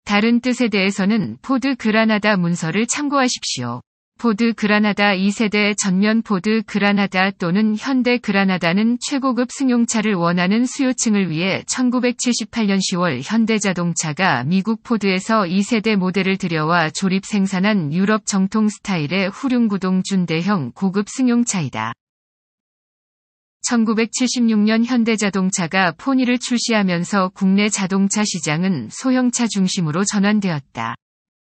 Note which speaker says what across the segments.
Speaker 1: 다른 뜻에 대해서는 포드 그라나다 문서를 참고하십시오. 포드 그라나다 2세대 전면 포드 그라나다 또는 현대 그라나다는 최고급 승용차를 원하는 수요층을 위해 1978년 10월 현대자동차가 미국 포드에서 2세대 모델을 들여와 조립 생산한 유럽 정통 스타일의 후륜구동 준대형 고급 승용차이다. 1976년 현대자동차가 포니를 출시하면서 국내 자동차 시장은 소형차 중심으로 전환되었다.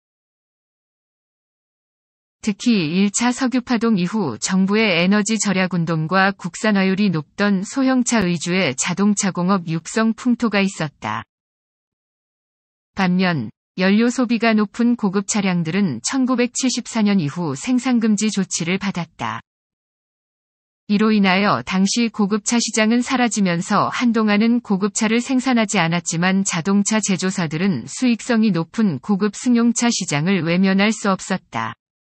Speaker 1: 특히 1차 석유파동 이후 정부의 에너지 절약 운동과 국산화율이 높던 소형차 위주의 자동차 공업 육성 풍토가 있었다. 반면 연료 소비가 높은 고급 차량들은 1974년 이후 생산금지 조치를 받았다. 이로 인하여 당시 고급차 시장은 사라지면서 한동안은 고급차를 생산하지 않았지만 자동차 제조사들은 수익성이 높은 고급 승용차 시장을 외면할 수 없었다.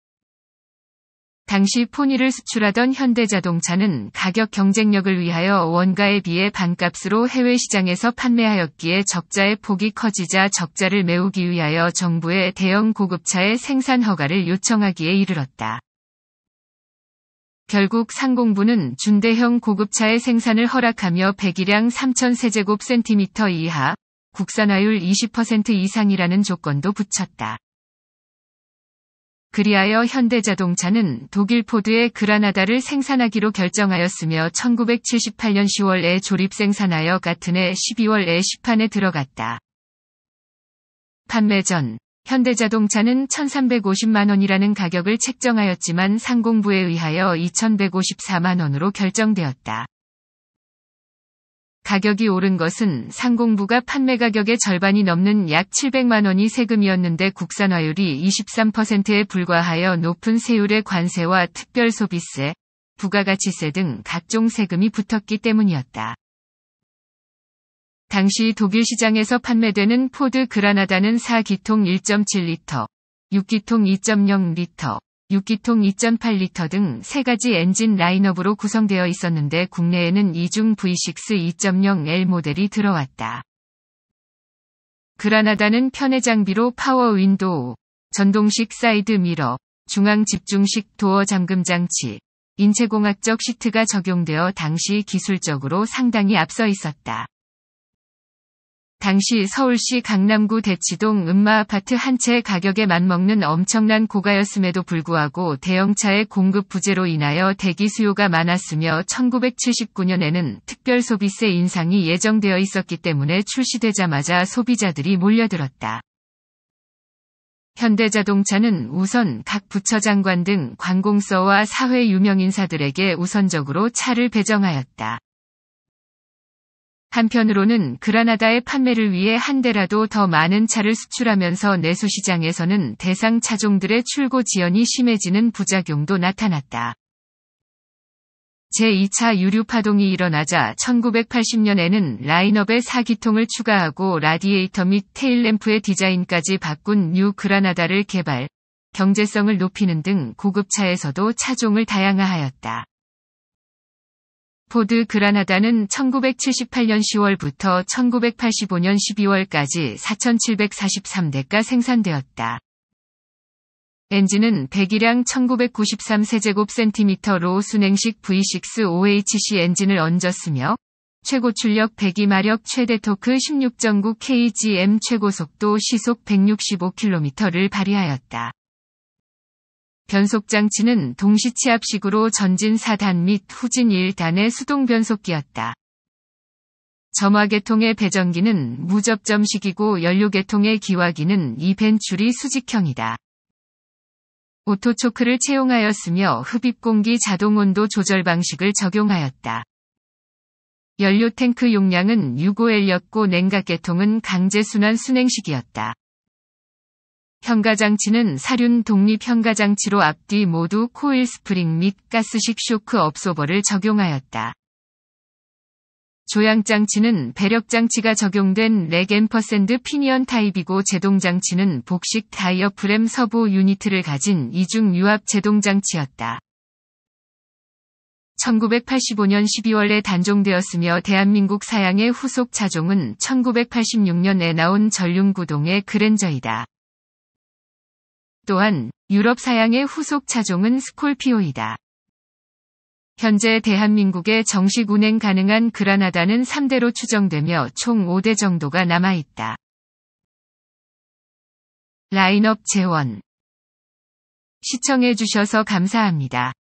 Speaker 1: 당시 포니를 수출하던 현대자동차는 가격 경쟁력을 위하여 원가에 비해 반값으로 해외 시장에서 판매하였기에 적자의 폭이 커지자 적자를 메우기 위하여 정부에 대형 고급차의 생산 허가를 요청하기에 이르렀다. 결국 상공부는 준대형 고급차의 생산을 허락하며 배기량 3,000세제곱센티미터 이하, 국산화율 20% 이상이라는 조건도 붙였다. 그리하여 현대자동차는 독일 포드의 그라나다를 생산하기로 결정하였으며 1978년 10월에 조립 생산하여 같은 해 12월에 시판에 들어갔다. 판매 전 현대자동차는 1,350만 원이라는 가격을 책정하였지만 상공부에 의하여 2,154만 원으로 결정되었다. 가격이 오른 것은 상공부가 판매 가격의 절반이 넘는 약 700만 원이 세금이었는데 국산화율이 23%에 불과하여 높은 세율의 관세와 특별소비세, 부가가치세 등 각종 세금이 붙었기 때문이었다. 당시 독일 시장에서 판매되는 포드 그라나다는 4기통 1.7리터, 6기통 2.0리터, 6기통 2.8리터 등 3가지 엔진 라인업으로 구성되어 있었는데 국내에는 이중 V6 2.0L 모델이 들어왔다. 그라나다는 편의 장비로 파워 윈도우, 전동식 사이드 미러, 중앙 집중식 도어 잠금 장치, 인체공학적 시트가 적용되어 당시 기술적으로 상당히 앞서 있었다. 당시 서울시 강남구 대치동 음마아파트 한 채의 가격에 맞먹는 엄청난 고가였음에도 불구하고 대형차의 공급 부재로 인하여 대기 수요가 많았으며 1979년에는 특별소비세 인상이 예정되어 있었기 때문에 출시되자마자 소비자들이 몰려들었다. 현대자동차는 우선 각 부처장관 등 관공서와 사회 유명인사들에게 우선적으로 차를 배정하였다. 한편으로는 그라나다의 판매를 위해 한 대라도 더 많은 차를 수출하면서 내수시장에서는 대상 차종들의 출고 지연이 심해지는 부작용도 나타났다. 제2차 유류 파동이 일어나자 1980년에는 라인업에 4기통을 추가하고 라디에이터 및 테일램프의 디자인까지 바꾼 뉴 그라나다를 개발, 경제성을 높이는 등 고급차에서도 차종을 다양화하였다. 포드 그라나다는 1978년 10월부터 1985년 12월까지 4,743대가 생산되었다. 엔진은 배기량 1993세제곱센티미터로 순행식 V6 OHC 엔진을 얹었으며 최고 출력 102마력 최대 토크 16.9kgm 최고속도 시속 165km를 발휘하였다. 변속장치는 동시치압식으로 전진 4단 및 후진 1단의 수동 변속기였다. 점화계통의 배전기는 무접점식이고 연료계통의 기화기는 2벤출이 수직형이다. 오토초크를 채용하였으며 흡입공기 자동온도 조절 방식을 적용하였다. 연료탱크 용량은 6.5L였고 냉각계통은 강제순환 순행식이었다. 현가장치는 사륜 독립 현가장치로 앞뒤 모두 코일 스프링 및 가스식 쇼크 업소버를 적용하였다. 조향장치는 배력장치가 적용된 렉 앰퍼샌드 피니언 타입이고 제동장치는 복식 다이어프램 서부 유니트를 가진 이중 유압 제동장치였다. 1985년 12월에 단종되었으며 대한민국 사양의 후속 차종은 1986년에 나온 전륜구동의 그랜저이다. 또한 유럽 사양의 후속 차종은 스콜피오이다. 현재 대한민국에 정식 운행 가능한 그라나다는 3대로 추정되며 총 5대 정도가 남아있다. 라인업 재원. 시청해주셔서 감사합니다.